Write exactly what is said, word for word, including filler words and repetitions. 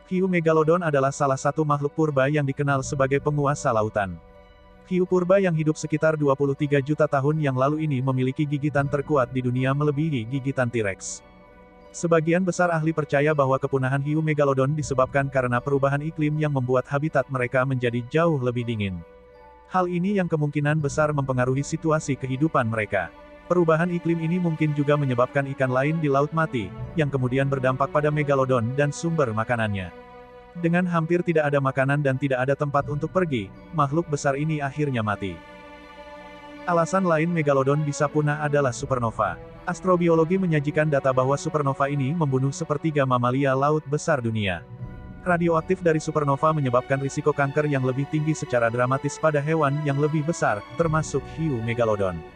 Hiu megalodon adalah salah satu makhluk purba yang dikenal sebagai penguasa lautan. Hiu purba yang hidup sekitar dua puluh tiga juta tahun yang lalu ini memiliki gigitan terkuat di dunia melebihi gigitan T-Rex. Sebagian besar ahli percaya bahwa kepunahan hiu megalodon disebabkan karena perubahan iklim yang membuat habitat mereka menjadi jauh lebih dingin. Hal ini yang kemungkinan besar mempengaruhi situasi kehidupan mereka. Perubahan iklim ini mungkin juga menyebabkan ikan lain di laut mati, yang kemudian berdampak pada megalodon dan sumber makanannya. Dengan hampir tidak ada makanan dan tidak ada tempat untuk pergi, makhluk besar ini akhirnya mati. Alasan lain megalodon bisa punah adalah supernova. Astrobiologi menyajikan data bahwa supernova ini membunuh sepertiga mamalia laut besar dunia. Radioaktif dari supernova menyebabkan risiko kanker yang lebih tinggi secara dramatis pada hewan yang lebih besar, termasuk hiu megalodon.